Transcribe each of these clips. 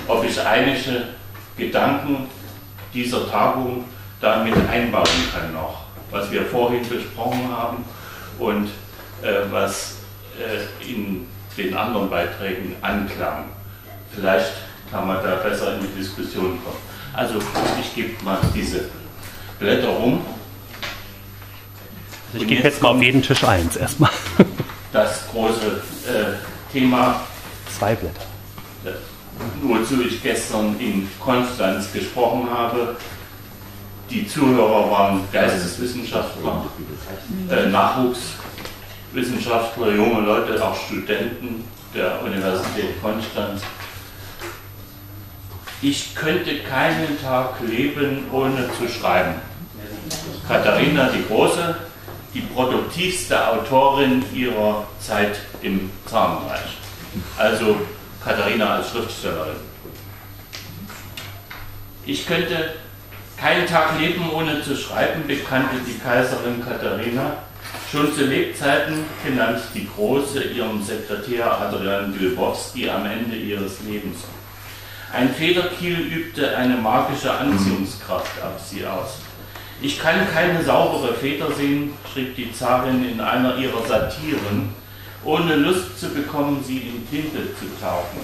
ob ich einige Gedanken dieser Tagung damit einbauen kann noch, was wir vorhin besprochen haben und was in den anderen Beiträgen anklang. Vielleicht kann man da besser in die Diskussion kommen. Also ich gebe mal diese Blätter rum. Also ich gebe jetzt mal auf jeden Tisch eins erstmal. Das große Thema, 2 Blätter. Wozu ich gestern in Konstanz gesprochen habe. Die Zuhörer waren Geisteswissenschaftler, Nachwuchswissenschaftler, junge Leute, auch Studenten der Universität Konstanz. Ich könnte keinen Tag leben, ohne zu schreiben. Katharina die Große, die produktivste Autorin ihrer Zeit im Zarenreich. Also Katharina als Schriftstellerin. Ich könnte keinen Tag leben, ohne zu schreiben, bekannte die Kaiserin Katharina, schon zu Lebzeiten genannt die Große, ihrem Sekretär Adrian Glebowski am Ende ihres Lebens. Ein Federkiel übte eine magische Anziehungskraft auf sie aus. Ich kann keine saubere Feder sehen, schrieb die Zarin in einer ihrer Satiren, ohne Lust zu bekommen, sie in Tinte zu tauchen.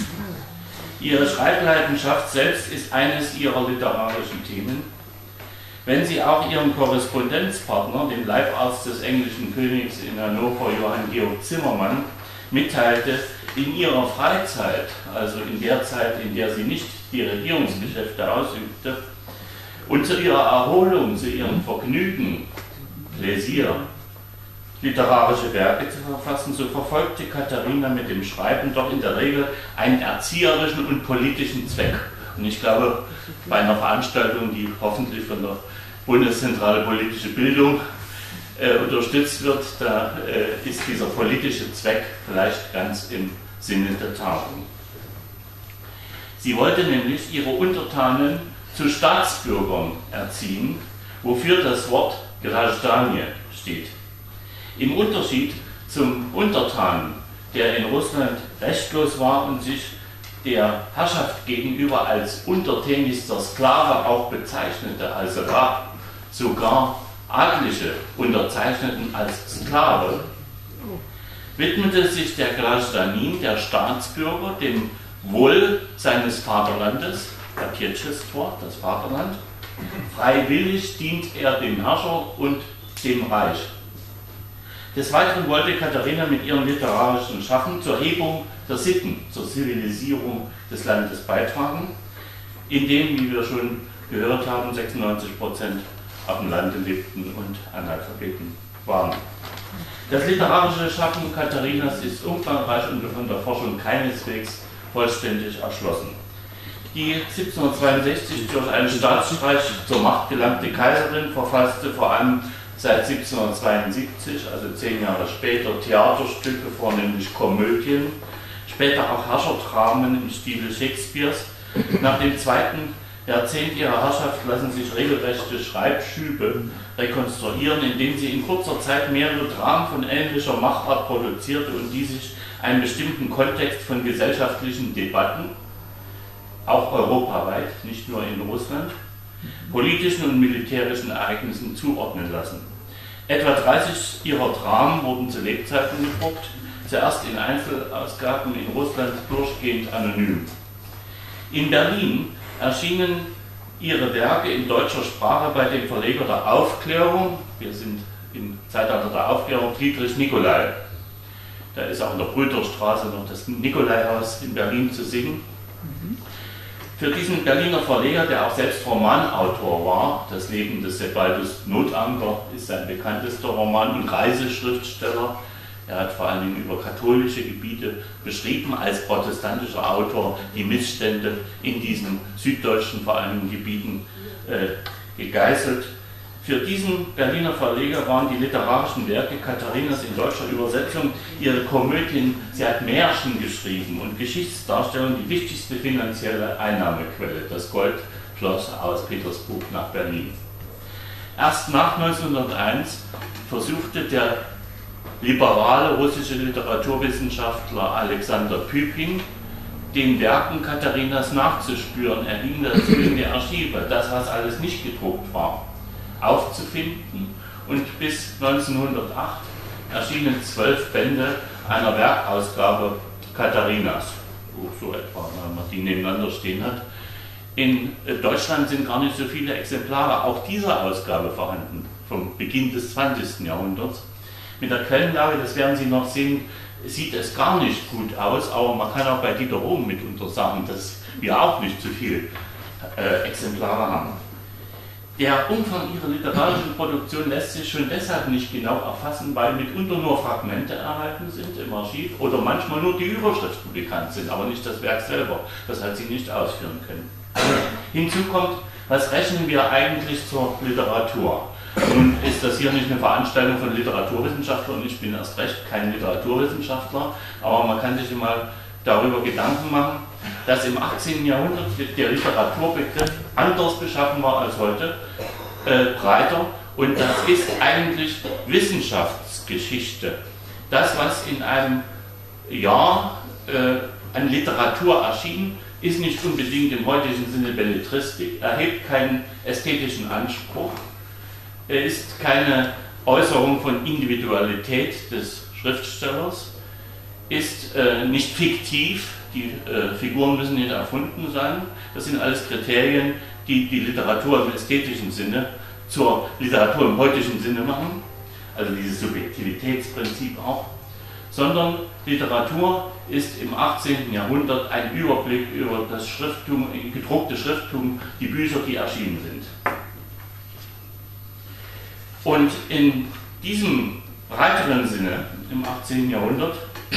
Ihre Schreibleidenschaft selbst ist eines ihrer literarischen Themen. Wenn sie auch ihrem Korrespondenzpartner, dem Leibarzt des englischen Königs in Hannover, Johann Georg Zimmermann, mitteilte, in ihrer Freizeit, also in der Zeit, in der sie nicht die Regierungsgeschäfte ausübte, und zu ihrer Erholung, zu ihrem Vergnügen, Pläsier, literarische Werke zu verfassen, so verfolgte Katharina mit dem Schreiben doch in der Regel einen erzieherischen und politischen Zweck. Und ich glaube, bei einer Veranstaltung, die hoffentlich von der Bundeszentrale Politische Bildung unterstützt wird, da ist dieser politische Zweck vielleicht ganz im Sinne der Tagung. Sie wollte nämlich ihre Untertanen zu Staatsbürgern erziehen, wofür das Wort Grazdanie steht. Im Unterschied zum Untertanen, der in Russland rechtlos war und sich der Herrschaft gegenüber als untertänigster Sklave auch bezeichnete, also Rab, sogar Adlige unterzeichneten als Sklave, widmete sich der Grajdanin, der Staatsbürger, dem Wohl seines Vaterlandes, Отечество, das Vaterland. Freiwillig dient er dem Herrscher und dem Reich. Des Weiteren wollte Katharina mit ihrem literarischen Schaffen zur Hebung der Sitten, zur Zivilisierung des Landes beitragen, in dem, wie wir schon gehört haben, 96% auf dem Lande lebten und Analphabeten waren. Das literarische Schaffen Katharinas ist umfangreich und von der Forschung keineswegs vollständig erschlossen. Die 1762 durch einen Staatsstreich zur Macht gelangte Kaiserin verfasste vor allem seit 1772, also 10 Jahre später, Theaterstücke, vornehmlich Komödien, später auch Herrscherdramen im Stile Shakespeares. Nach dem zweiten Jahrzehnt ihrer Herrschaft lassen sich regelrechte Schreibschübe rekonstruieren, indem sie in kurzer Zeit mehrere Dramen von ähnlicher Machart produzierte und die sich einem bestimmten Kontext von gesellschaftlichen Debatten, auch europaweit, nicht nur in Russland, politischen und militärischen Ereignissen zuordnen lassen. Etwa 30 ihrer Dramen wurden zu Lebzeiten gedruckt, zuerst in Einzelausgaben in Russland durchgehend anonym. In Berlin erschienen ihre Werke in deutscher Sprache bei dem Verleger der Aufklärung, wir sind im Zeitalter der Aufklärung, Friedrich Nicolai. Da ist auch in der Brüderstraße noch das Nicolaihaus in Berlin zu sehen. Für diesen Berliner Verleger, der auch selbst Romanautor war, das Leben des Sebaldus Notanker ist sein bekanntester Roman, und Reiseschriftsteller. Er hat vor allem über katholische Gebiete beschrieben, als protestantischer Autor die Missstände in diesen süddeutschen vor allem Gebieten gegeißelt. Für diesen Berliner Verleger waren die literarischen Werke Katharinas in deutscher Übersetzung, ihre Komödien, sie hat Märchen geschrieben und Geschichtsdarstellung die wichtigste finanzielle Einnahmequelle. Das Gold floss aus Petersburg nach Berlin. Erst nach 1901 versuchte der liberale russische Literaturwissenschaftler Alexander Pypin den Werken Katharinas nachzuspüren. Er ging dazu in die Archive, das, was alles nicht gedruckt war, aufzufinden. Und bis 1908 erschienen 12 Bände einer Werkausgabe Katharinas, so etwa, wenn man die nebeneinander stehen hat. In Deutschland sind gar nicht so viele Exemplare auch dieser Ausgabe vorhanden, vom Beginn des 20. Jahrhunderts. Mit der Quellenlage, das werden Sie noch sehen, sieht es gar nicht gut aus, aber man kann auch bei Dieter Ohm mitunter sagen, dass wir auch nicht so viele Exemplare haben. Der Umfang ihrer literarischen Produktion lässt sich schon deshalb nicht genau erfassen, weil mitunter nur Fragmente erhalten sind im Archiv oder manchmal nur die Überschriften bekannt sind, aber nicht das Werk selber. Das hat sie nicht ausführen können. Hinzu kommt, was rechnen wir eigentlich zur Literatur? Nun ist das hier nicht eine Veranstaltung von Literaturwissenschaftlern, ich bin erst recht kein Literaturwissenschaftler, aber man kann sich mal darüber Gedanken machen, dass im 18. Jahrhundert der Literaturbegriff anders beschaffen war als heute, breiter, und das ist eigentlich Wissenschaftsgeschichte. Das, was in einem Jahr an Literatur erschien, ist nicht unbedingt im heutigen Sinne Belletristik, erhebt keinen ästhetischen Anspruch, ist keine Äußerung von Individualität des Schriftstellers, ist nicht fiktiv, die Figuren müssen nicht erfunden sein. Das sind alles Kriterien, die die Literatur im ästhetischen Sinne zur Literatur im heutigen Sinne machen, also dieses Subjektivitätsprinzip auch, sondern Literatur ist im 18. Jahrhundert ein Überblick über das Schrifttum, gedruckte Schrifttum, die Bücher, die erschienen sind. Und in diesem breiteren Sinne, im 18. Jahrhundert,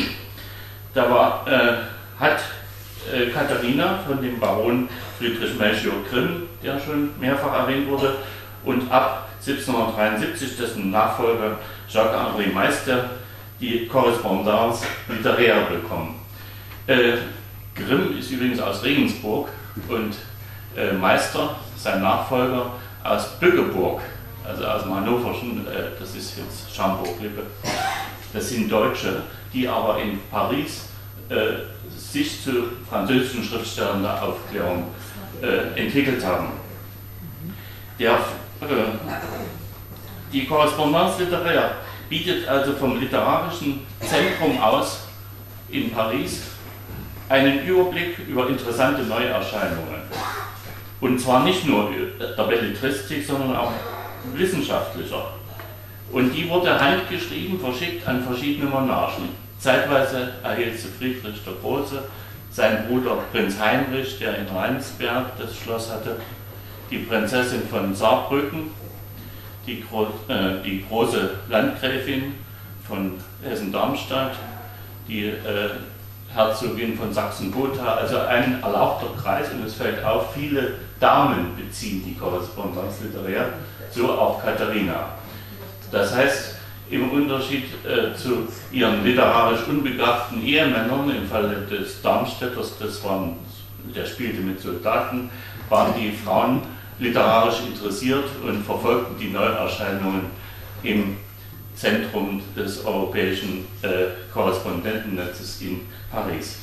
hat Katharina von dem Baron Friedrich Melchior Grimm, der schon mehrfach erwähnt wurde, und ab 1773 dessen Nachfolger Jacques-Henri Meister die Korrespondenz literaire bekommen. Grimm ist übrigens aus Regensburg und Meister, sein Nachfolger, aus Bückeburg, also aus dem Hannoverschen, das ist jetzt Schaumburg-Lippe. Das sind Deutsche, die aber in Paris sich zu französischen Schriftstellern der Aufklärung entwickelt haben. Die Korrespondenz literaire bietet also vom literarischen Zentrum aus in Paris einen Überblick über interessante Neuerscheinungen. Und zwar nicht nur der Belletristik, sondern auch wissenschaftlicher. Und die wurde handgeschrieben, verschickt an verschiedene Monarchen. Zeitweise erhielt sie Friedrich der Große, sein Bruder Prinz Heinrich, der in Rheinsberg das Schloss hatte, die Prinzessin von Saarbrücken, die große Landgräfin von Hessen-Darmstadt, die Herzogin von Sachsen-Gotha, also ein erlauchter Kreis, und es fällt auf, viele Damen beziehen die Korrespondenz literaire, so auch Katharina. Das heißt, im Unterschied zu ihren literarisch unbegabten Ehemännern, im Falle des Darmstädters, der spielte mit Soldaten, waren die Frauen literarisch interessiert und verfolgten die Neuerscheinungen im Zentrum des europäischen Korrespondentennetzes in Paris.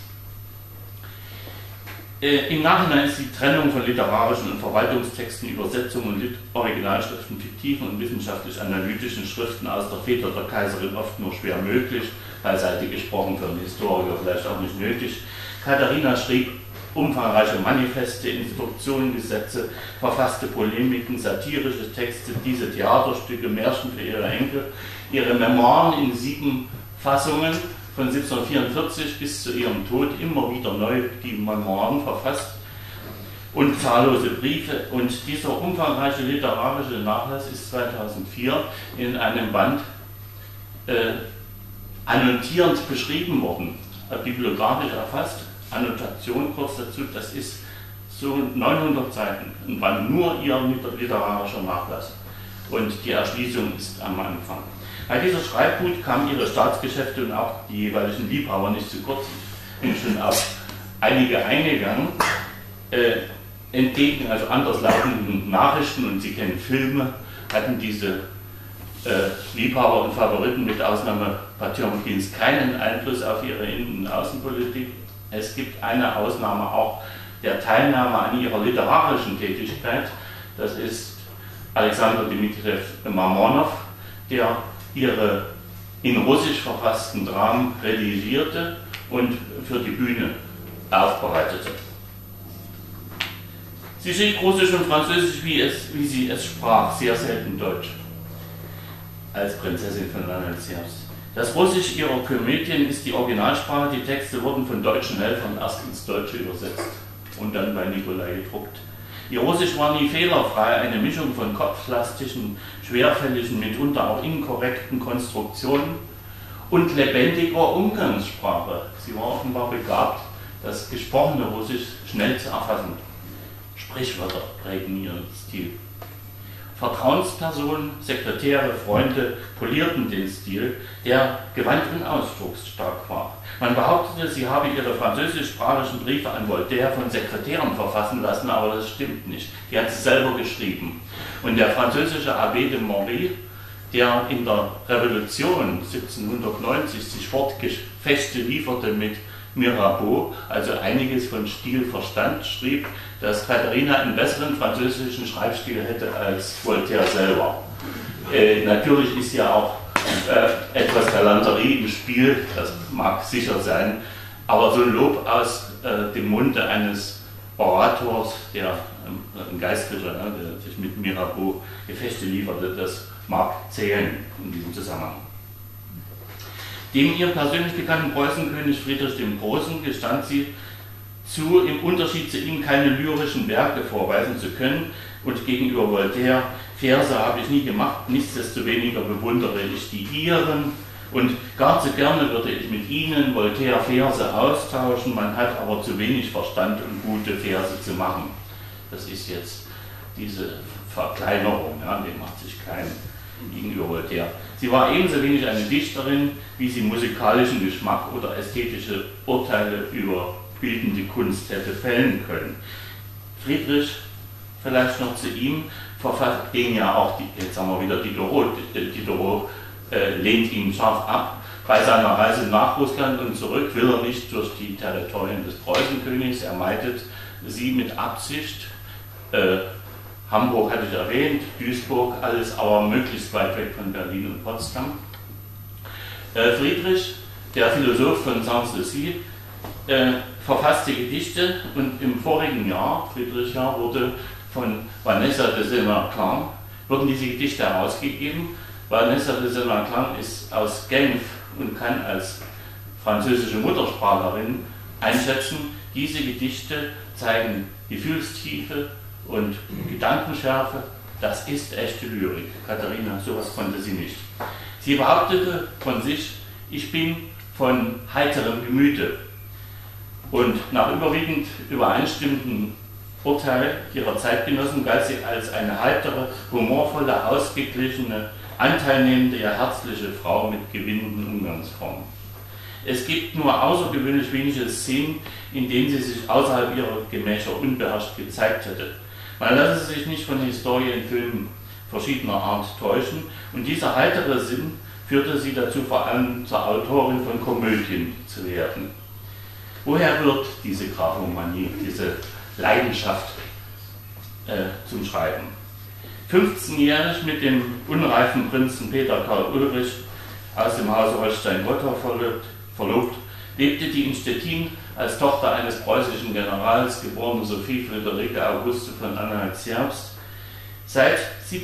Im Nachhinein ist die Trennung von literarischen und Verwaltungstexten, Übersetzungen und Originalschriften, fiktiven und wissenschaftlich-analytischen Schriften aus der Feder der Kaiserin oft nur schwer möglich, beiseite gesprochen für einen Historiker vielleicht auch nicht nötig. Katharina schrieb umfangreiche Manifeste, Instruktionen, Gesetze, verfasste Polemiken, satirische Texte, diese Theaterstücke, Märchen für ihre Enkel, ihre Memoiren in 7 Fassungen von 1744 bis zu ihrem Tod immer wieder neu die Memoiren verfasst und zahllose Briefe. Und dieser umfangreiche literarische Nachlass ist 2004 in einem Band annotierend beschrieben worden, bibliografisch erfasst. Annotation kurz dazu, das ist so 900 Seiten, ein Band nur ihr literarischer Nachlass. Und die Erschließung ist am Anfang. Bei dieser Schreibhut kamen ihre Staatsgeschäfte und auch die jeweiligen Liebhaber nicht zu kurz. Ich bin schon auf einige eingegangen, entgegen also anderslautenden Nachrichten, und Sie kennen Filme, hatten diese Liebhaber und Favoriten mit Ausnahme Potjomkins keinen Einfluss auf ihre Innen- und Außenpolitik. Es gibt eine Ausnahme auch der Teilnahme an ihrer literarischen Tätigkeit. Das ist Alexander Dmitriew Mamonow, der ihre in Russisch verfassten Dramen redigierte und für die Bühne aufbereitete. Sie schrieb Russisch und Französisch, wie sie es sprach, sehr selten Deutsch, als Prinzessin von Langenziers. Das Russisch ihrer Komödien ist die Originalsprache, die Texte wurden von deutschen Helfern erst ins Deutsche übersetzt und dann bei Nicolai gedruckt. Ihr Russisch war nie fehlerfrei, eine Mischung von kopflastigen, schwerfälligen, mitunter auch inkorrekten Konstruktionen und lebendiger Umgangssprache. Sie war offenbar begabt, das gesprochene Russisch schnell zu erfassen. Sprichwörter prägen ihren Stil. Vertrauenspersonen, Sekretäre, Freunde polierten den Stil, der gewandt und ausdrucksstark war. Man behauptete, sie habe ihre französischsprachigen Briefe an Voltaire von Sekretären verfassen lassen, aber das stimmt nicht. Die hat sie selber geschrieben. Und der französische Abbé de Montry, der in der Revolution 1790 sich Fortgefechte lieferte mit Mirabeau, also einiges von Stil verstand, schrieb, dass Katharina einen besseren französischen Schreibstil hätte als Voltaire selber. Natürlich ist ja auch etwas Galanterie im Spiel, das mag sicher sein, aber so ein Lob aus dem Munde eines Orators, der ein Geistlicher, der sich mit Mirabeau Gefechte lieferte, das mag zählen in diesem Zusammenhang. Dem ihr persönlich bekannten Preußenkönig Friedrich dem Großen gestand sie zu, im Unterschied zu ihm keine lyrischen Werke vorweisen zu können, und gegenüber Voltaire: Verse habe ich nie gemacht, nichtsdestoweniger bewundere ich die ihren, und gar zu gerne würde ich mit ihnen Voltaire Verse austauschen, man hat aber zu wenig Verstand, um gute Verse zu machen. Das ist jetzt diese Verkleinerung, ja, die macht sich klein gegenüber Voltaire. Sie war ebenso wenig eine Dichterin, wie sie musikalischen Geschmack oder ästhetische Urteile über bildende Kunst hätte fällen können. Friedrich, vielleicht noch zu ihm, gegen ja auch, jetzt haben wir wieder Diderot lehnt ihn scharf ab. Bei seiner Reise nach Russland und zurück will er nicht durch die Territorien des Preußenkönigs, er meidet sie mit Absicht. Hamburg hatte ich erwähnt, Duisburg, alles aber möglichst weit weg von Berlin und Potsdam. Friedrich, der Philosoph von Sanssouci, verfasste Gedichte, und im vorigen Jahr, Friedrichsjahr, wurde von Vanessa de Saint-Martin, wurden diese Gedichte herausgegeben. Vanessa de Saint-Martin ist aus Genf und kann als französische Muttersprachlerin einschätzen, diese Gedichte zeigen Gefühlstiefe und Gedankenschärfe. Das ist echte Lyrik. Katharina, sowas konnte sie nicht. Sie behauptete von sich: Ich bin von heiterem Gemüte. Und nach überwiegend übereinstimmendem Urteil ihrer Zeitgenossen galt sie als eine heitere, humorvolle, ausgeglichene, anteilnehmende, ja herzliche Frau mit gewinnenden Umgangsformen. Es gibt nur außergewöhnlich wenige Szenen, in denen sie sich außerhalb ihrer Gemächer unbeherrscht gezeigt hätte. Man lasse sich nicht von Historienfilmen verschiedener Art täuschen, und dieser heitere Sinn führte sie dazu, vor allem zur Autorin von Komödien zu werden. Woher rührt diese Graphomanie, diese Leidenschaft zum Schreiben? 15-jährig mit dem unreifen Prinzen Peter Karl Ulrich aus dem Hause Holstein-Gottorp verlobt, lebte die in Stettin als Tochter eines preußischen Generals, geborene Sophie Friederike Auguste von Anhalt-Zerbst, seit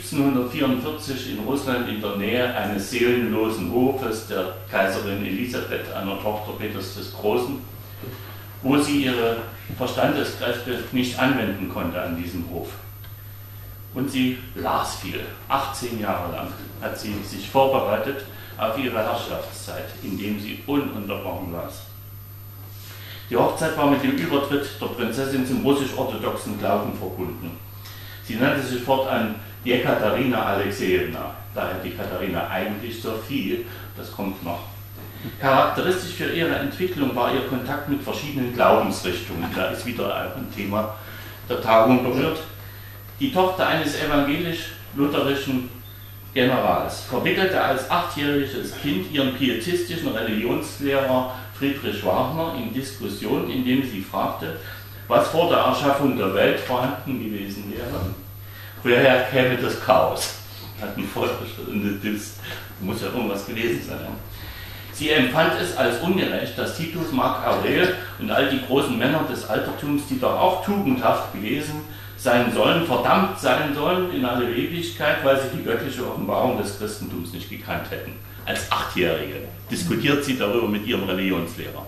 1744 in Russland in der Nähe eines seelenlosen Hofes der Kaiserin Elisabeth, einer Tochter Peters des Großen, wo sie ihre Verstandeskräfte nicht anwenden konnte an diesem Hof. Und sie las viel. 18 Jahre lang hat sie sich vorbereitet auf ihre Herrschaftszeit, indem sie ununterbrochen las. Die Hochzeit war mit dem Übertritt der Prinzessin zum russisch-orthodoxen Glauben verbunden. Sie nannte sich fortan Jekaterina Alexejewna, daher die Katharina eigentlich Sophie, das kommt noch. Charakteristisch für ihre Entwicklung war ihr Kontakt mit verschiedenen Glaubensrichtungen. Da ist wieder ein Thema der Tagung berührt. Die Tochter eines evangelisch-lutherischen Generals verwickelte als 8-jähriges Kind ihren pietistischen Religionslehrer Friedrich Wagner in Diskussion, indem sie fragte, was vor der Erschaffung der Welt vorhanden gewesen wäre. Woher käme das Chaos? Hatten vorher schon, das muss ja irgendwas gewesen sein. Sie empfand es als ungerecht, dass Titus, Marc Aurel und all die großen Männer des Altertums, die doch auch tugendhaft gewesen sein sollen, verdammt sein sollen in alle Ewigkeit, weil sie die göttliche Offenbarung des Christentums nicht gekannt hätten. Als Achtjährige diskutiert sie darüber mit ihrem Religionslehrer.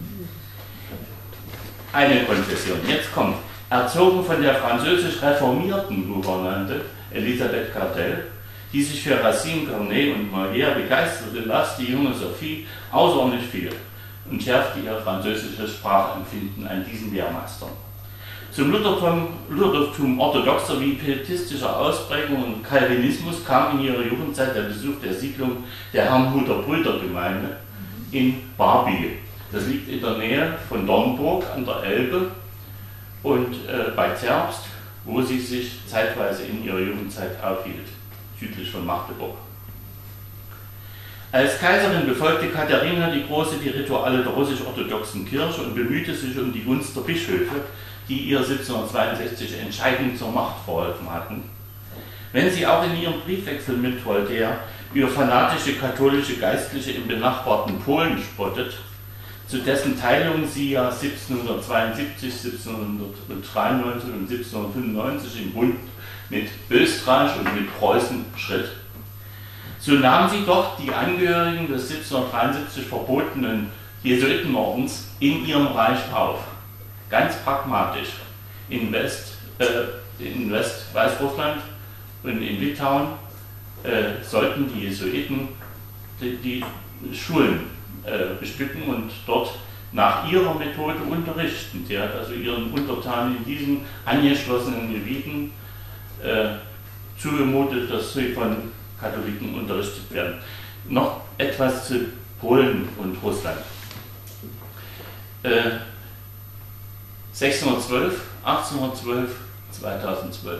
Eine Konfession, jetzt kommt. Erzogen von der französisch reformierten Gouvernante Elisabeth Cardel, die sich für Racine, Corneille und Molière begeisterte, las die junge Sophie außerordentlich viel und schärfte ihr französisches Sprachempfinden an diesen Lehrmeistern. Zum Luthertum orthodoxer wie pietistischer Ausprägung und Calvinismus kam in ihrer Jugendzeit der Besuch der Siedlung der Herrnhuter Brüdergemeinde in Barby. Das liegt in der Nähe von Dornburg an der Elbe und bei Zerbst, wo sie sich zeitweise in ihrer Jugendzeit aufhielt, südlich von Magdeburg. Als Kaiserin befolgte Katharina die Große die Rituale der russisch-orthodoxen Kirche und bemühte sich um die Gunst der Bischöfe, die ihr 1762 entscheidend zur Macht verholfen hatten. Wenn sie auch in ihrem Briefwechsel mit Voltaire über fanatische katholische Geistliche im benachbarten Polen spottet, zu dessen Teilung sie ja 1772, 1793 und 1795 im Bund mit Österreich und mit Preußen schritt. So nahm sie doch die Angehörigen des 1773 verbotenen Jesuitenordens in ihrem Reich auf. Ganz pragmatisch. In West-Weißrussland und in Litauen sollten die Jesuiten die Schulen bestücken und dort nach ihrer Methode unterrichten. Sie hat also ihren Untertanen in diesen angeschlossenen Gebieten zugemutet, dass sie von Katholiken unterrichtet werden. Noch etwas zu Polen und Russland. 1612, 1812, 2012.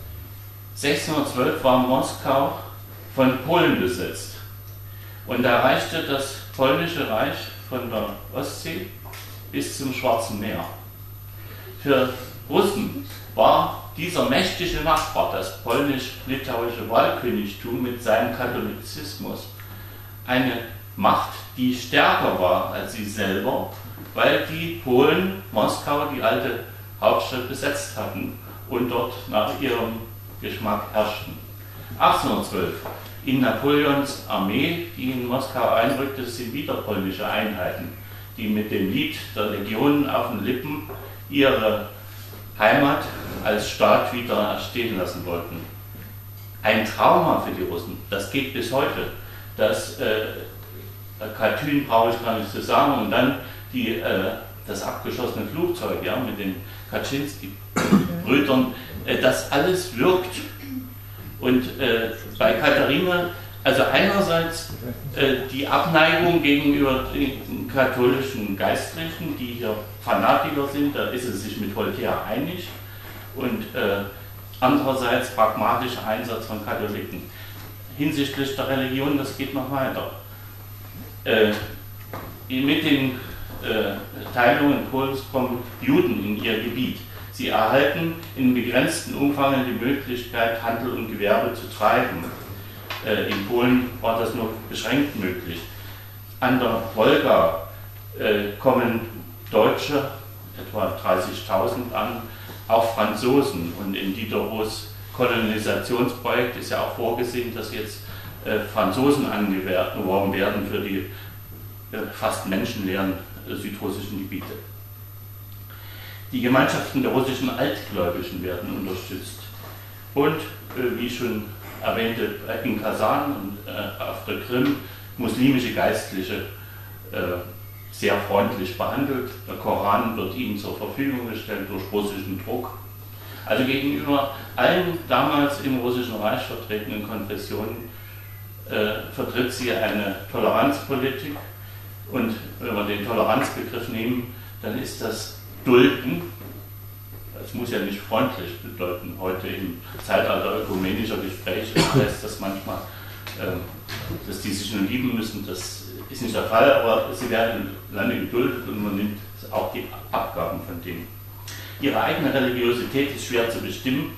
1612 war Moskau von Polen besetzt und erreichte das polnische Reich von der Ostsee bis zum Schwarzen Meer. Für Russen war dieser mächtige Nachbar, das polnisch-litauische Wahlkönigtum mit seinem Katholizismus, eine Macht, die stärker war als sie selber, weil die Polen Moskau, die alte Hauptstadt, besetzt hatten und dort nach ihrem Geschmack herrschten. 1812. In Napoleons Armee, die in Moskau einrückte, sind wieder polnische Einheiten, die mit dem Lied der Legionen auf den Lippen ihre Heimat als Staat wieder stehen lassen wollten. Ein Trauma für die Russen, das geht bis heute. Das Katyn brauche ich gar nicht zu sagen, und dann das abgeschossene Flugzeug, ja, mit den Kaczynski-Brüdern, das alles wirkt. Und bei Katharina, also einerseits die Abneigung gegenüber den katholischen Geistlichen, die hier Fanatiker sind, da ist es sich mit Voltaire einig, und andererseits pragmatischer Einsatz von Katholiken. Hinsichtlich der Religion, das geht noch weiter. Mit den Teilungen Polens kommen Juden in ihr Gebiet. Sie erhalten in begrenztem Umfang die Möglichkeit, Handel und Gewerbe zu treiben. In Polen war das nur beschränkt möglich. An der Wolga kommen Deutsche, etwa 30.000 an, auch Franzosen. Und in Diderots Kolonisationsprojekt ist ja auch vorgesehen, dass jetzt Franzosen angeworben werden für die fast menschenleeren südrussischen Gebiete. Die Gemeinschaften der russischen Altgläubigen werden unterstützt. Und, wie schon erwähnte, in Kasan und auf der Krim muslimische Geistliche sehr freundlich behandelt. Der Koran wird ihnen zur Verfügung gestellt durch russischen Druck. Also gegenüber allen damals im Russischen Reich vertretenen Konfessionen vertritt sie eine Toleranzpolitik. Und wenn wir den Toleranzbegriff nehmen, dann ist das Dulden, das muss ja nicht freundlich bedeuten, heute im Zeitalter ökumenischer Gespräche heißt das manchmal, dass die sich nur lieben müssen, das ist nicht der Fall, aber sie werden lange geduldet und man nimmt auch die Abgaben von denen. Ihre eigene Religiosität ist schwer zu bestimmen.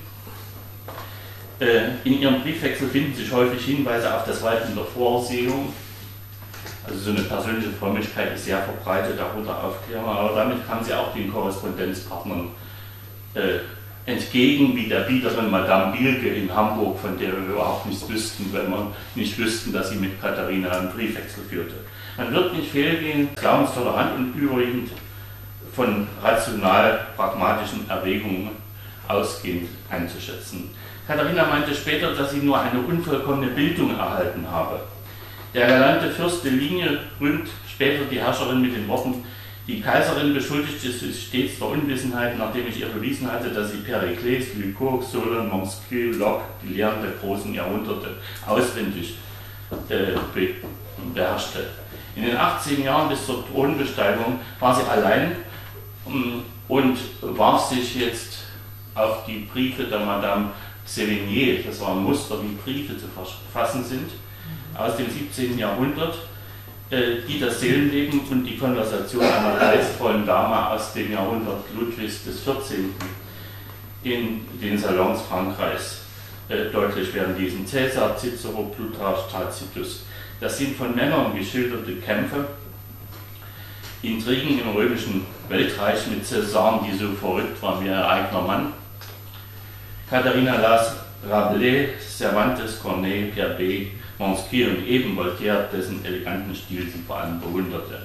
In ihrem Briefwechsel finden sich häufig Hinweise auf das Walten der Vorsehung. Also so eine persönliche Frömmigkeit ist sehr verbreitet, auch unter Aufklärung, aber damit kam sie auch den Korrespondenzpartnern entgegen, wie der Biederin Madame Bielke in Hamburg, von der wir überhaupt nichts wüssten, wenn wir nicht wüssten, dass sie mit Katharina einen Briefwechsel führte. Man wird nicht fehlgehen, glaubenstolerant und überwiegend von rational-pragmatischen Erwägungen ausgehend einzuschätzen. Katharina meinte später, dass sie nur eine unvollkommene Bildung erhalten habe. Der galante Fürst de Ligne rühmt später die Herrscherin mit den Worten: Die Kaiserin beschuldigte sich stets der Unwissenheit, nachdem ich ihr bewiesen hatte, dass sie Pericles, Lykurg, Solon, Montesquieu, Locke, die Lehren der großen Jahrhunderte auswendig beherrschte. In den 18 Jahren bis zur Thronbesteigung war sie allein und warf sich jetzt auf die Briefe der Madame Sévigné, das war ein Muster, wie Briefe zu verfassen sind, aus dem 17. Jahrhundert, die das Seelenleben und die Konversation einer geistvollen Dame aus dem Jahrhundert Ludwigs XIV. In den Salons Frankreichs deutlich werden ließen. Cäsar, Cicero, Plutarch, Tacitus. Das sind von Männern geschilderte Kämpfe, Intrigen im römischen Weltreich mit Cäsaren, die so verrückt waren wie ihr eigener Mann. Katharina las Rabelais, Cervantes, Corneille, Gerbet, Montesquieu und eben Voltaire, dessen eleganten Stil sie vor allem bewunderte.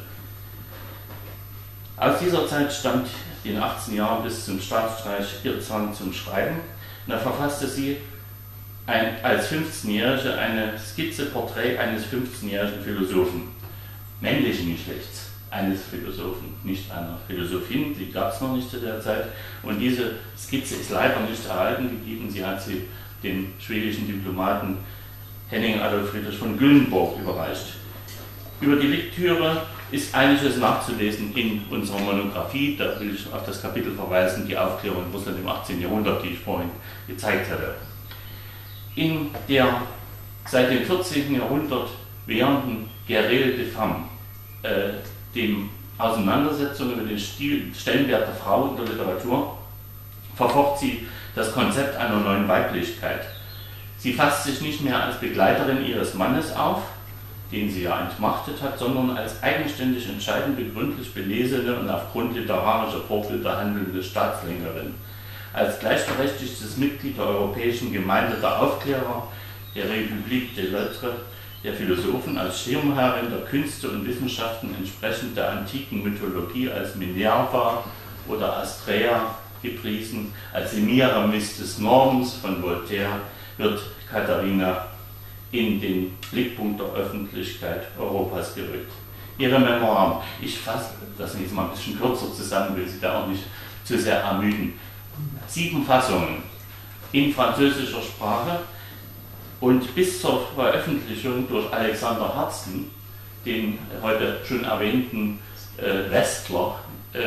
Aus dieser Zeit stammt in 18 Jahren bis zum Staatsstreich ihr Zwang zum Schreiben. Und da verfasste sie als 15-Jährige eine Skizze-Porträt eines 15-jährigen Philosophen, männlichen Geschlechts, eines Philosophen, nicht einer Philosophin, die gab es noch nicht zu der Zeit. Und diese Skizze ist leider nicht erhalten geblieben. Sie hat sie dem schwedischen Diplomaten Henning Adolf Friedrich von Gyllenborg überreicht. Über die Lektüre ist einiges nachzulesen in unserer Monographie. Da will ich auf das Kapitel verweisen, die Aufklärung in Russland im 18. Jahrhundert, die ich vorhin gezeigt hatte. In der seit dem 14. Jahrhundert währenden Guerre des Femmes, dem Auseinandersetzung über den Stellenwert der Frau in der Literatur, verfocht sie das Konzept einer neuen Weiblichkeit. Sie fasst sich nicht mehr als Begleiterin ihres Mannes auf, den sie ja entmachtet hat, sondern als eigenständig entscheidende, gründlich belesene und aufgrund literarischer Vorbilder handelnde Staatslenkerin. Als gleichberechtigtes Mitglied der Europäischen Gemeinde der Aufklärer, der République des Lettres, der Philosophen, als Schirmherrin der Künste und Wissenschaften entsprechend der antiken Mythologie als Minerva oder Astrea gepriesen, als Semiramis des Nordens von Voltaire, wird Katharina in den Blickpunkt der Öffentlichkeit Europas gerückt. Ihre Memoiren, ich fasse das jetzt mal ein bisschen kürzer zusammen, will Sie da auch nicht zu sehr ermüden. 7 Fassungen in französischer Sprache und bis zur Veröffentlichung durch Alexander Herzen, den heute schon erwähnten Westler,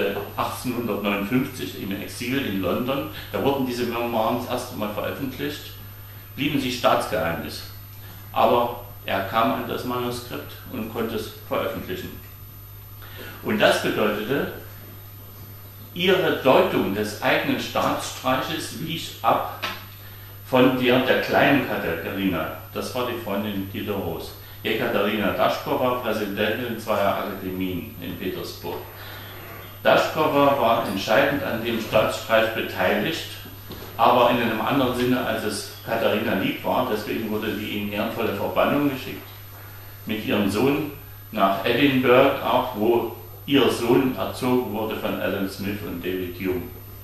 1859 im Exil in London, da wurden diese Memoiren das erste Mal veröffentlicht, blieben sie Staatsgeheimnis. Aber er kam an das Manuskript und konnte es veröffentlichen. Und das bedeutete, ihre Deutung des eigenen Staatsstreiches wich ab von der kleinen Katharina. Das war die Freundin Diderots. Ekaterina Daschkowa, Präsidentin zweier Akademien in Petersburg. Daschkowa war entscheidend an dem Staatsstreich beteiligt, aber in einem anderen Sinne, als es Katharina lieb war. Deswegen wurde die in ehrenvolle Verbannung geschickt. Mit ihrem Sohn nach Edinburgh, auch wo ihr Sohn erzogen wurde von Adam Smith und David Hume.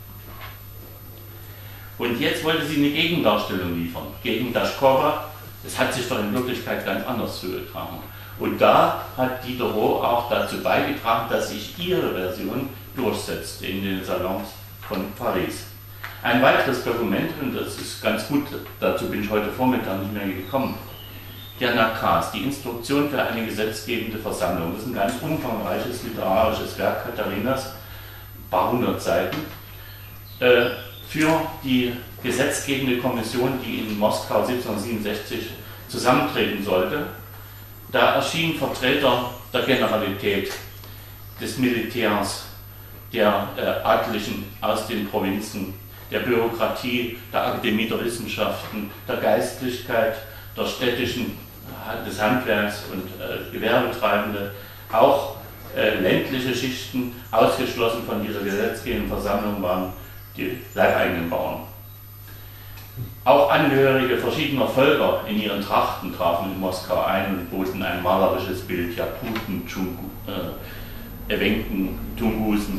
Und jetzt wollte sie eine Gegendarstellung liefern, gegen Daschkowa. Es hat sich doch in Wirklichkeit ganz anders zugetragen. Und da hat Diderot auch dazu beigetragen, dass sich ihre Version durchsetzte in den Salons von Paris. Ein weiteres Dokument, und das ist ganz gut, dazu bin ich heute Vormittag nicht mehr gekommen, der Nakaz, die Instruktion für eine gesetzgebende Versammlung. Das ist ein ganz umfangreiches literarisches Werk Katharinas, ein paar hundert Seiten, für die gesetzgebende Kommission, die in Moskau 1767 zusammentreten sollte. Da erschienen Vertreter der Generalität, des Militärs, der Adligen aus den Provinzen, der Bürokratie, der Akademie der Wissenschaften, der Geistlichkeit, der städtischen, des Handwerks und Gewerbetreibende, auch ländliche Schichten, ausgeschlossen von dieser gesetzgebenden Versammlung waren die leibeigenen Bauern. Auch Angehörige verschiedener Völker in ihren Trachten trafen in Moskau ein und boten ein malerisches Bild, Jakuten, Ewenken, Tungusen.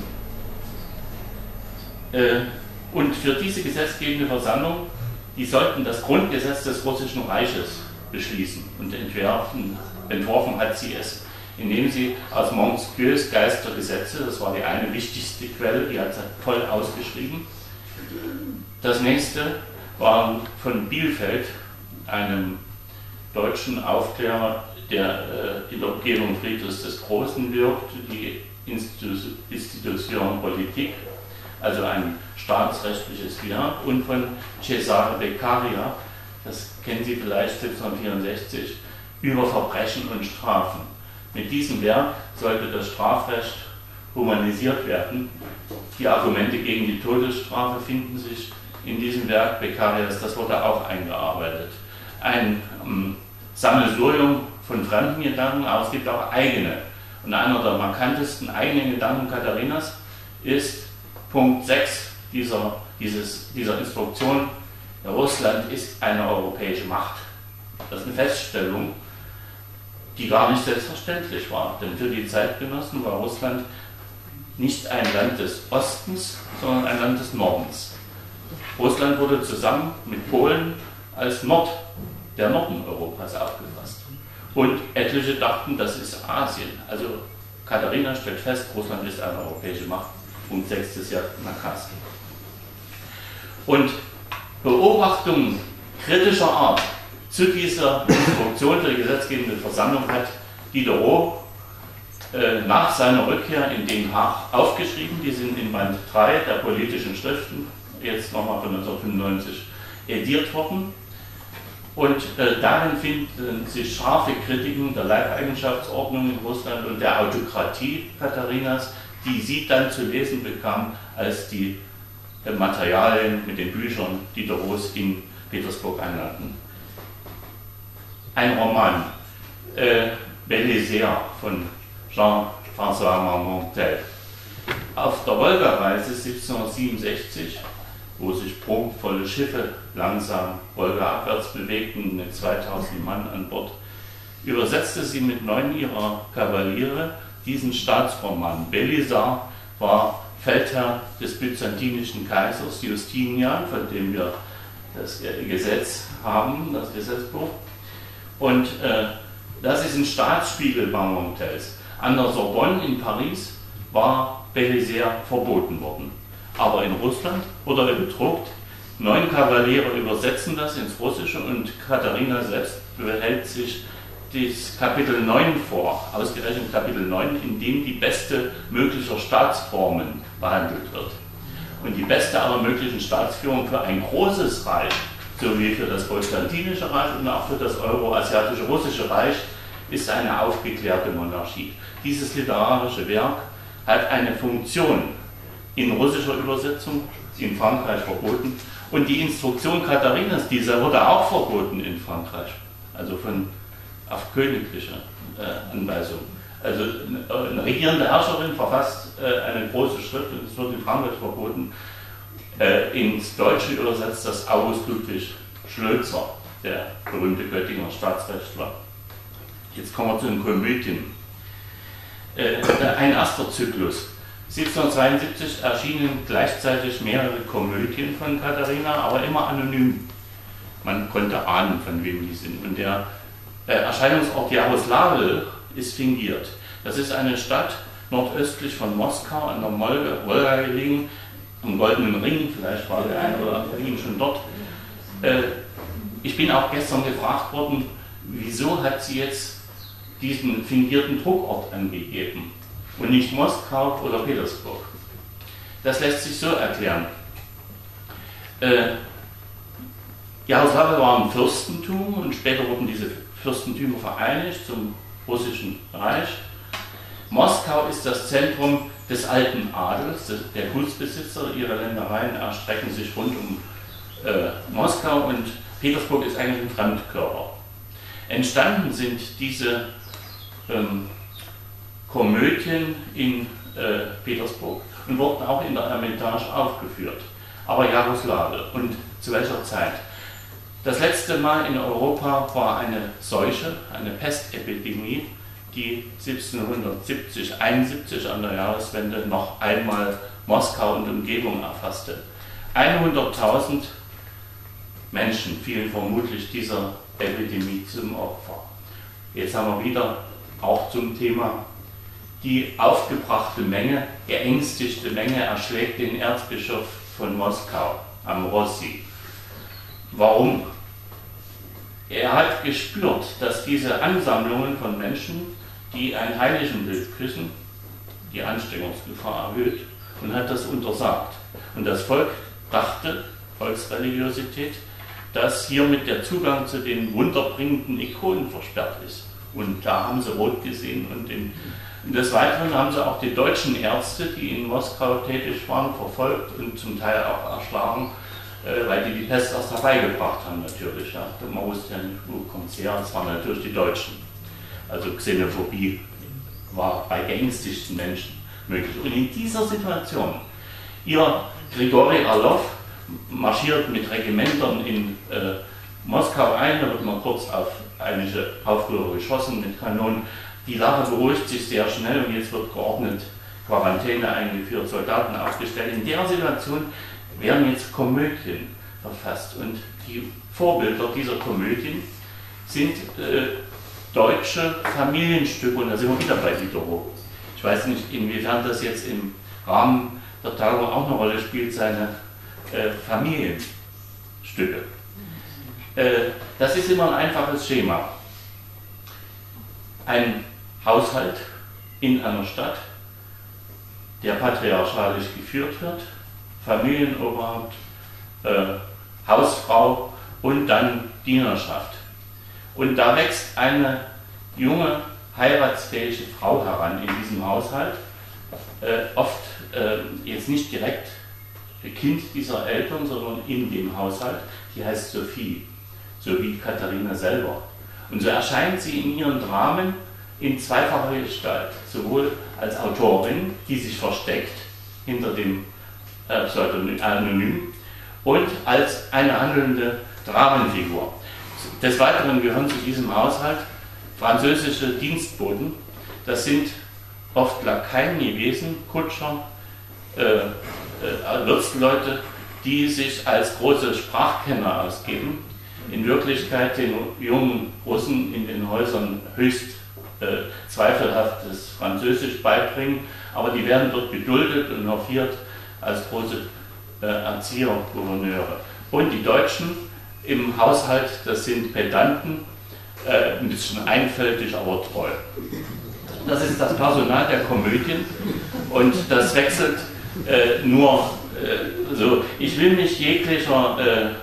Und für diese gesetzgebende Versammlung, die sollten das Grundgesetz des Russischen Reiches beschließen und entworfen hat sie es, indem sie aus Montesquieus Geist der Gesetze, das war die eine wichtigste Quelle, die hat sie voll ausgeschrieben. Das nächste war von Bielfeld, einem deutschen Aufklärer, der in der Umgebung Friedrichs des Großen wirkte, die Institution Politik, also ein staatsrechtliches Werk, und von Cesare Beccaria, das kennen Sie vielleicht, 1764, über Verbrechen und Strafen. Mit diesem Werk sollte das Strafrecht humanisiert werden. Die Argumente gegen die Todesstrafe finden sich in diesem Werk Beccarias, das wurde auch eingearbeitet. Ein Sammelsurium von fremden Gedanken, aber es gibt auch eigene. Und einer der markantesten eigenen Gedanken Katharinas ist Punkt 6 dieser Instruktion: Russland ist eine europäische Macht. Das ist eine Feststellung, die gar nicht selbstverständlich war, denn für die Zeitgenossen war Russland nicht ein Land des Ostens, sondern ein Land des Nordens. Russland wurde zusammen mit Polen als der Norden Europas aufgefasst. Und etliche dachten, das ist Asien. Also Katharina stellt fest, Russland ist eine europäische Macht. Punkt 6 ist ja Nakasti. Und Beobachtungen kritischer Art zu dieser Instruktion der gesetzgebenden Versammlung hat Diderot nach seiner Rückkehr in Den Haag aufgeschrieben. Die sind in Band 3 der politischen Schriften, jetzt nochmal von 1995, ediert worden. Und darin finden sich scharfe Kritiken der Leibeigenschaftsordnung in Russland und der Autokratie Katharinas, die sie dann zu lesen bekam, als die Materialien mit den Büchern Diderots in Petersburg anlangten. Ein Roman, Belisaire von Jean-François Marmontel. Auf der Wolgareise 1767, wo sich prunkvolle Schiffe langsam wolgaabwärts bewegten mit 2000 Mann an Bord, übersetzte sie mit 9 ihrer Kavaliere diesen Staatsroman. Belisaire war Feldherr des byzantinischen Kaisers Justinian, von dem wir das Gesetz haben, das Gesetzbuch. Und das ist ein Staatsspiegel Marmontels. An der Sorbonne in Paris war Belisaire verboten worden. Aber in Russland wurde er gedruckt. 9 Kavaliere übersetzen das ins Russische und Katharina selbst behält sich das Kapitel 9 vor, ausgerechnet Kapitel 9, in dem die beste möglicher Staatsformen behandelt wird. Und die beste aller möglichen Staatsführung für ein großes Reich, sowie für das Byzantinische Reich und auch für das Euroasiatische Russische Reich, ist eine aufgeklärte Monarchie. Dieses literarische Werk hat eine Funktion in russischer Übersetzung, in Frankreich verboten, und die Instruktion Katharinas, dieser wurde auch verboten in Frankreich, also auf königliche Anweisung. Also eine regierende Herrscherin verfasst eine große Schrift und es wird in Frankreich verboten. Ins Deutsche übersetzt das August Ludwig Schlözer, der berühmte Göttinger Staatsrechtler. Jetzt kommen wir zu den Komödien. Ein erster Zyklus. 1772 erschienen gleichzeitig mehrere Komödien von Katharina, aber immer anonym. Man konnte ahnen, von wem die sind. Und der Erscheinungsort Jaroslawl ist fingiert. Das ist eine Stadt nordöstlich von Moskau an der Wolga gelegen, am Goldenen Ring, vielleicht war der eine oder andere Ihnen schon dort. Ich bin auch gestern gefragt worden, wieso hat sie jetzt diesen fingierten Druckort angegeben und nicht Moskau oder Petersburg. Das lässt sich so erklären. Jaroslawl war ein Fürstentum und später wurden diese Fürstentümer vereinigt zum Russischen Reich. Moskau ist das Zentrum des alten Adels, der Gutsbesitzer. Ihre Ländereien erstrecken sich rund um Moskau und Petersburg ist eigentlich ein Fremdkörper. Entstanden sind diese Komödien in Petersburg und wurden auch in der Eremitage aufgeführt. Aber Jaroslawe und zu welcher Zeit? Das letzte Mal in Europa war eine Seuche, eine Pestepidemie, die 1770, 71 an der Jahreswende noch einmal Moskau und Umgebung erfasste. 100.000 Menschen fielen vermutlich dieser Epidemie zum Opfer. Jetzt haben wir wieder auch zum Thema die aufgebrachte Menge, geängstigte Menge erschlägt den Erzbischof von Moskau, Amrosi. Warum? Er hat gespürt, dass diese Ansammlungen von Menschen, die ein Heiligenbild küssen, die Ansteckungsgefahr erhöht und hat das untersagt. Und das Volk dachte, Volksreligiosität, dass hiermit der Zugang zu den wunderbringenden Ikonen versperrt ist. Und da haben sie rot gesehen. Und des Weiteren haben sie auch die deutschen Ärzte, die in Moskau tätig waren, verfolgt und zum Teil auch erschlagen, weil die Pest erst herbeigebracht haben natürlich. Ja. Man wusste ja nicht, wo kommt es her, es waren natürlich die Deutschen. Also Xenophobie war bei geängstigten Menschen möglich. Und in dieser Situation, ihr Grigori Orlov marschiert mit Regimentern in Moskau ein, da wird man kurz auf einige Aufrührer geschossen mit Kanonen. Die Lage beruhigt sich sehr schnell und jetzt wird geordnet Quarantäne eingeführt, Soldaten aufgestellt. In der Situation werden jetzt Komödien verfasst und die Vorbilder dieser Komödien sind deutsche Familienstücke und da sind wir wieder bei Diderot. Ich weiß nicht, inwiefern das jetzt im Rahmen der Tagung auch eine Rolle spielt, seine Familienstücke. Das ist immer ein einfaches Schema. Ein Haushalt in einer Stadt, der patriarchalisch geführt wird, Familienoberhaupt, Hausfrau und dann Dienerschaft. Und da wächst eine junge, heiratsfähige Frau heran in diesem Haushalt, oft jetzt nicht direkt Kind dieser Eltern, sondern in dem Haushalt, die heißt Sophie, so wie Katharina selber. Und so erscheint sie in ihren Dramen in zweifacher Gestalt, sowohl als Autorin, die sich versteckt hinter dem Pseudonym, und als eine handelnde Dramenfigur. Des Weiteren gehören zu diesem Haushalt französische Dienstboten. Das sind oft Lakaien gewesen, Kutscher, Wirtsleute, die sich als große Sprachkenner ausgeben, in Wirklichkeit den jungen Russen in den Häusern höchst zweifelhaftes Französisch beibringen, aber die werden dort geduldet und hofiert als große Erzieher, Gouverneure. Und die Deutschen im Haushalt, das sind Pedanten, ein bisschen einfältig, aber treu. Das ist das Personal der Komödien und das wechselt nur so. Ich will nicht jeglicher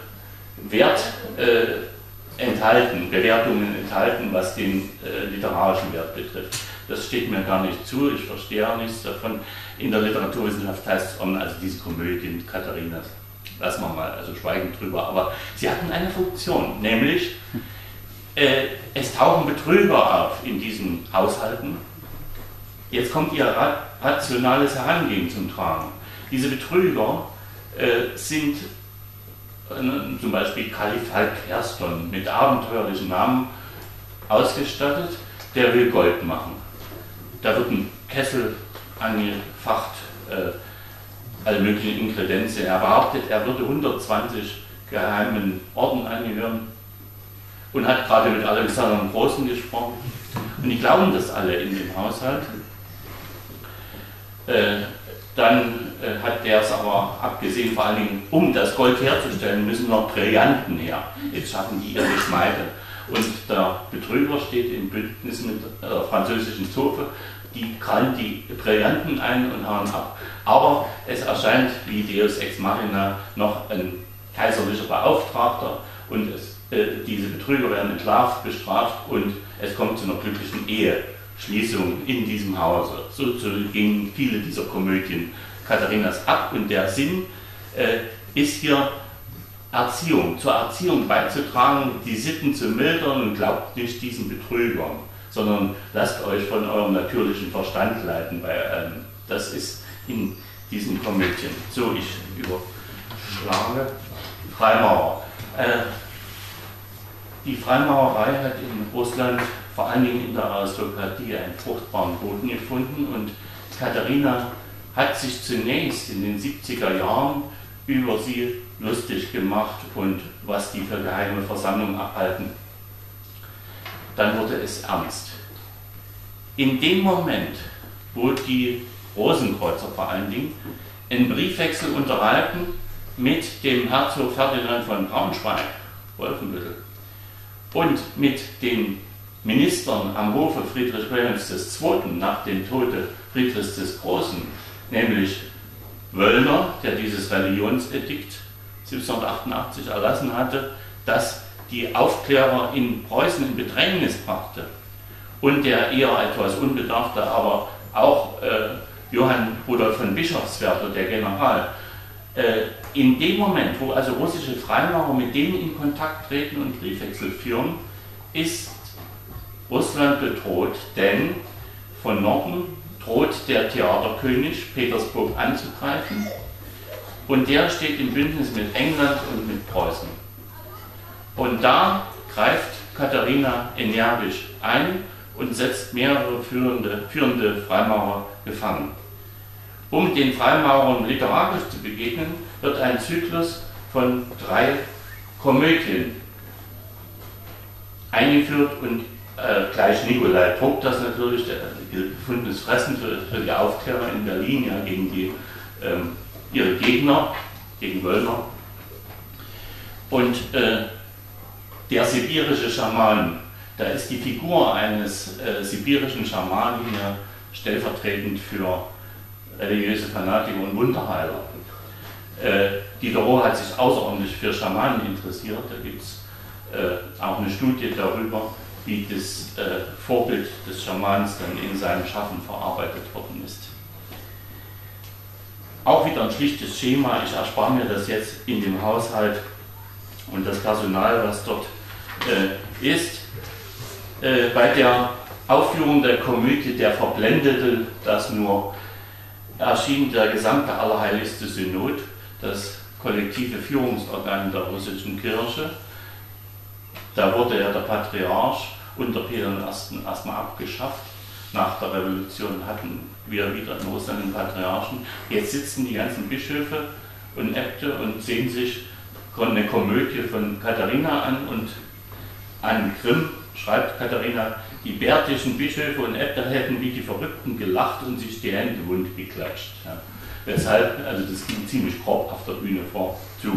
Bewertungen enthalten, was den literarischen Wert betrifft. Das steht mir gar nicht zu, ich verstehe auch nichts davon. In der Literaturwissenschaft heißt es, also diese Komödien Katharinas, lassen wir mal, also schweigen drüber, aber sie hatten eine Funktion, nämlich es tauchen Betrüger auf in diesen Haushalten. Jetzt kommt ihr rationales Herangehen zum Tragen. Diese Betrüger sind zum Beispiel Kalifal Kerston mit abenteuerlichen Namen ausgestattet, der will Gold machen. Da wird ein Kessel angefacht, alle möglichen Inkredenzien. Er behauptet, er würde 120 geheimen Orden angehören und hat gerade mit Alexander dem Großen gesprochen. Und die glauben das alle in dem Haushalt. Dann hat der es aber abgesehen, vor allen Dingen, um das Gold herzustellen, müssen noch Brillanten her. Jetzt schaffen die ihre Schmeide. Und der Betrüger steht im Bündnis mit der französischen Zofe, die krallen die Brillanten ein und hauen ab. Aber es erscheint wie Deus Ex Machina noch ein kaiserlicher Beauftragter und diese Betrüger werden entlarvt, bestraft und es kommt zu einer glücklichen Ehe Schließung in diesem Hause. So gingen viele dieser Komödien Katharinas ab, und der Sinn ist hier Erziehung, zur Erziehung beizutragen, die Sitten zu mildern, und glaubt nicht diesen Betrügern, sondern lasst euch von eurem natürlichen Verstand leiten bei allem. Das ist in diesen Komödien. So, ich überschlage. Freimaurer. Die Freimaurerei hat in Russland vor allen Dingen in der Aristokratie einen fruchtbaren Boden gefunden, und Katharina hat sich zunächst in den 70er Jahren über sie lustig gemacht und was die für geheime Versammlungen abhalten. Dann wurde es ernst. In dem Moment, wo die Rosenkreuzer vor allen Dingen einen Briefwechsel unterhalten mit dem Herzog Ferdinand von Braunschweig, Wolfenbüttel, und mit den Ministern am Hofe Friedrich Wilhelms II. Nach dem Tode Friedrichs des Großen, nämlich Wöllner, der dieses Religionsedikt 1788 erlassen hatte, das die Aufklärer in Preußen in Bedrängnis brachte, und der eher etwas unbedarfte, aber auch Johann Rudolf von Bischofswerder, der General. In dem Moment, wo also russische Freimaurer mit denen in Kontakt treten und Briefwechsel führen, ist Russland bedroht, denn von Norden droht der Theaterkönig Petersburg anzugreifen, und der steht im Bündnis mit England und mit Preußen. Und da greift Katharina energisch ein und setzt mehrere führende Freimaurer gefangen. Um den Freimaurern literarisch zu begegnen, wird ein Zyklus von 3 Komödien eingeführt, und gleich Nikolai druckt das natürlich, der gefundenes Fressen für die Aufklärer in Berlin, ja, gegen ihre Gegner, gegen Wöllner. Und der sibirische Schaman, da ist die Figur eines sibirischen Schamanen hier stellvertretend für religiöse Fanatiker und Wunderheiler. Diderot hat sich außerordentlich für Schamanen interessiert. Da gibt es auch eine Studie darüber, wie das Vorbild des Schamans dann in seinem Schaffen verarbeitet worden ist. Auch wieder ein schlichtes Schema. Ich erspare mir das jetzt in dem Haushalt und das Personal, was dort ist. Bei der Aufführung der Komödie Der Verblendete, das nur, erschien der gesamte Allerheiligste Synod, das kollektive Führungsorgan der russischen Kirche. Da wurde ja der Patriarch unter Peter I. erstmal abgeschafft. Nach der Revolution hatten wir wieder in Russland einen Patriarchen. Jetzt sitzen die ganzen Bischöfe und Äbte und sehen sich eine Komödie von Katharina an, und an Grimm schreibt Katharina, die bärtischen Bischöfe und Äbte hätten wie die Verrückten gelacht und sich die Hände wund geklatscht. Ja. Weshalb, also das ging ziemlich grob auf der Bühne zu.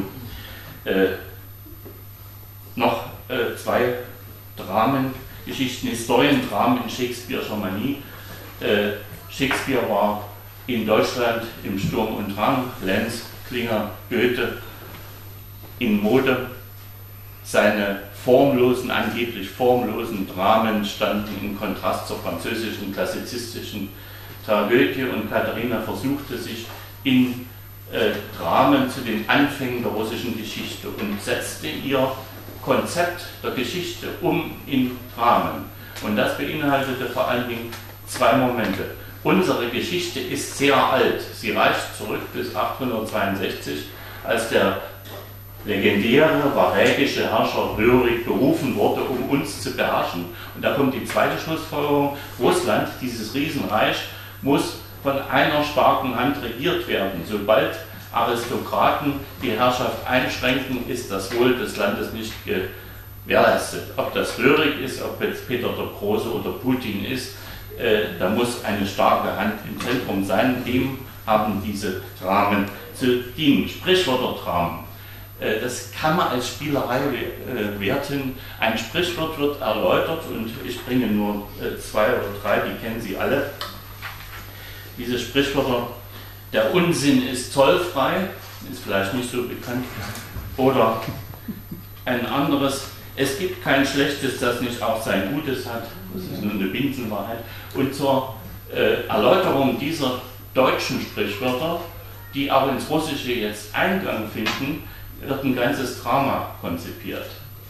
Noch 2 Dramengeschichten, Historiendramen in Shakespeare'scher Manie. Shakespeare war in Deutschland im Sturm und Drang, Lenz, Klinger, Goethe in Mode. Seine angeblich formlosen Dramen standen im Kontrast zur französischen klassizistischen Tragödie, und Katharina versuchte sich in Dramen zu den Anfängen der russischen Geschichte und setzte ihr Konzept der Geschichte in Dramen. Und das beinhaltete vor allen Dingen 2 Momente. Unsere Geschichte ist sehr alt. Sie reicht zurück bis 862, als der legendäre varägische Herrscher Röhrig berufen wurde, um uns zu beherrschen. Und da kommt die zweite Schlussfolgerung: Russland, dieses Riesenreich, muss von einer starken Hand regiert werden. Sobald Aristokraten die Herrschaft einschränken, ist das Wohl des Landes nicht gewährleistet. Ob das Röhrig ist, ob jetzt Peter der Große oder Putin ist, da muss eine starke Hand im Zentrum sein. Dem haben diese Dramen zu dienen. Sprichwörterdramen. Das kann man als Spielerei werten. Ein Sprichwort wird erläutert, und ich bringe nur 2 oder 3, die kennen Sie alle. Diese Sprichwörter: Der Unsinn ist zollfrei, ist vielleicht nicht so bekannt. Oder ein anderes: Es gibt kein Schlechtes, das nicht auch sein Gutes hat. Das ist nur eine Binsenwahrheit. Und zur Erläuterung dieser deutschen Sprichwörter, die auch ins Russische jetzt Eingang finden, wird ein ganzes Drama konzipiert.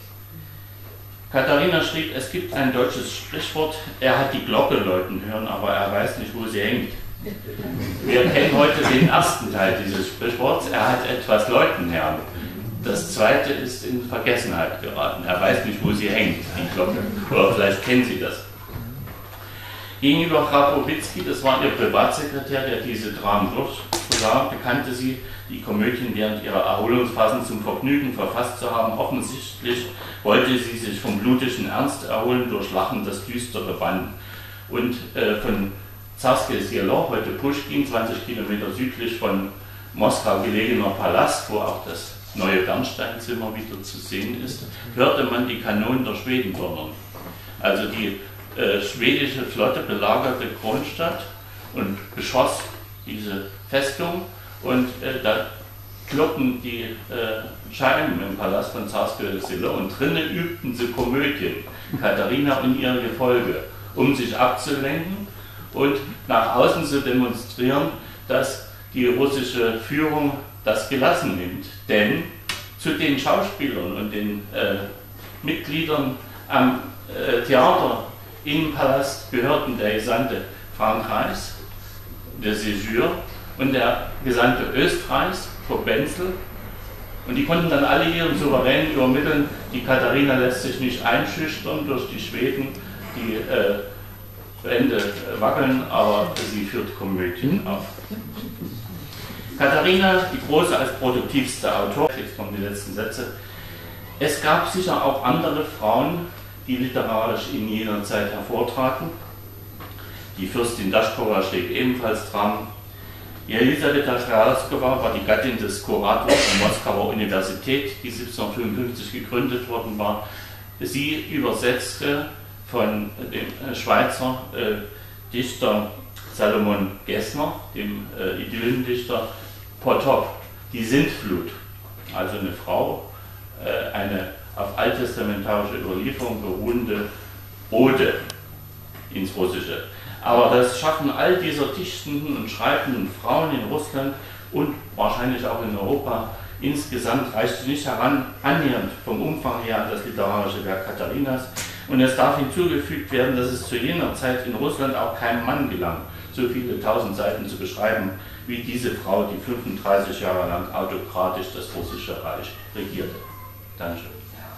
Katharina schrieb, es gibt ein deutsches Sprichwort, er hat die Glocke läuten hören, aber er weiß nicht, wo sie hängt. Wir kennen heute den ersten Teil dieses Sprichworts, er hat etwas läuten hören. Das zweite ist in Vergessenheit geraten, er weiß nicht, wo sie hängt, die Glocke. Oder vielleicht kennen Sie das. Gegenüber Chrapowicki, das war ihr Privatsekretär, der diese Dramen durchsah, bekannte sie, die Komödien während ihrer Erholungsphasen zum Vergnügen verfasst zu haben. Offensichtlich wollte sie sich vom blutigen Ernst erholen durch Lachen das düstere Band. Und von Zarskoje Selo, heute Puschkin, 20 Kilometer südlich von Moskau gelegener Palast, wo auch das neue Bernsteinzimmer wieder zu sehen ist, hörte man die Kanonen der Schweden donnern. Also die schwedische Flotte belagerte Kronstadt und beschoss diese Festung und da kloppen die Scheiben im Palast von Zarskoje Selo und drinnen übten sie Komödien, Katharina und ihr Gefolge, um sich abzulenken und nach außen zu demonstrieren, dass die russische Führung das gelassen nimmt. Denn zu den Schauspielern und den Mitgliedern am Theater im Palast gehörten der Gesandte Frankreichs, der Séjour, und der Gesandte Österreichs, Benzel. Und die konnten dann alle ihren Souverän übermitteln, die Katharina lässt sich nicht einschüchtern durch die Schweden, die Hände wackeln, aber sie führt Komödien auf. Katharina, die Große als produktivste Autorin, jetzt kommen die letzten Sätze. Es gab sicher auch andere Frauen, die literarisch in jener Zeit hervortraten. Die Fürstin Daschkowa schrieb ebenfalls Dramen. Jelisaweta Kralskova war die Gattin des Kurators der Moskauer Universität, die 1755 gegründet worden war. Sie übersetzte von dem Schweizer Dichter Salomon Gessner, dem Idyllendichter, Potop, die Sintflut, also eine Frau, eine auf alttestamentarische Überlieferung beruhende Ode ins Russische. Aber das Schaffen all dieser dichtenden und schreibenden Frauen in Russland und wahrscheinlich auch in Europa insgesamt reichte nicht heran, annähernd vom Umfang her an das literarische Werk Katharinas. Und es darf hinzugefügt werden, dass es zu jener Zeit in Russland auch keinem Mann gelang, so viele 1000 Seiten zu beschreiben, wie diese Frau, die 35 Jahre lang autokratisch das russische Reich regierte. Dankeschön.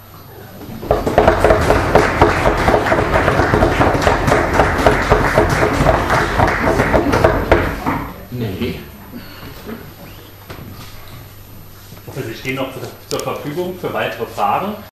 Nee. Also Sie stehen noch zur Verfügung für weitere Fragen.